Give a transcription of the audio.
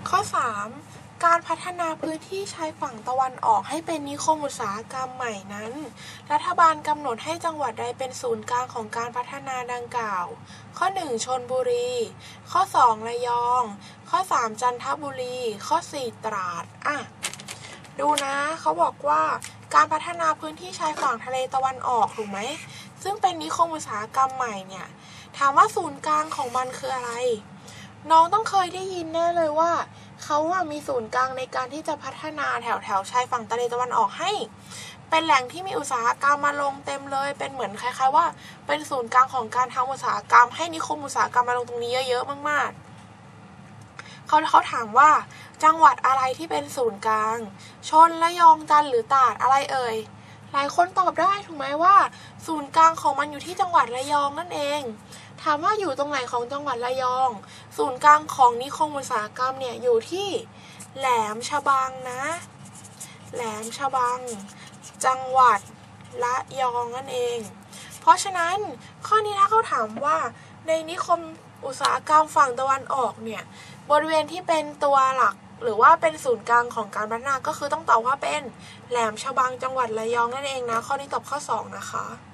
ข้อ 3. การพัฒนาพื้นที่ชายฝั่งตะวันออกให้เป็นนิคมอุตสาหกรรมใหม่นั้น รัฐบาลกำหนดให้จังหวัดใดเป็นศูนย์กลางของการพัฒนาดังกล่าว ข้อ 1. ชลบุรี ข้อ 2. ระยอง ข้อ 3. จันทบุรี ข้อ 4. ตราดดูนะเขาบอกว่าการพัฒนาพื้นที่ชายฝั่งทะเลตะวันออกถูกไหมซึ่งเป็นนิคมอุตสาหกรรมใหม่เนี่ยถามว่าศูนย์กลางของมันคืออะไรน้องต้องเคยได้ยินแน่เลยว่าเขามีศูนย์กลางในการที่จะพัฒนาแถวชายฝั่งทะเลตะวันออกให้เป็นแหล่งที่มีอุตสาหกรรมมาลงเต็มเลยเป็นเหมือนคล้ายๆว่าเป็นศูนย์กลางของการทำอุตสาหกรรมให้นิคมอุตสาหกรรมมาลงตรงนี้เยอะๆมากๆเขาถามว่าจังหวัดอะไรที่เป็นศูนย์กลางชลระยองจันทร์หรือตราดอะไรเอ่ยหลายคนตอบได้ถูกไหมว่าศูนย์กลางของมันอยู่ที่จังหวัดระยองนั่นเองถามว่าอยู่ตรงไหนของจังหวัดระยองศูนย์กลางของนิคมอุตสาหกรรมเนี่ยอยู่ที่แหลมฉบังนะแหลมฉบังจังหวัดระยองนั่นเองเพราะฉะนั้นข้อนี้ถ้าเขาถามว่าในนิคมอุตสาหกรรมฝั่งตะวันออกเนี่ยบริเวณที่เป็นตัวหลักหรือว่าเป็นศูนย์กลางของการพัฒนาก็คือต้องตอบว่าเป็นแหลมฉบังจังหวัดระยองนั่นเองนะข้อนี้ตอบข้อ 2นะคะ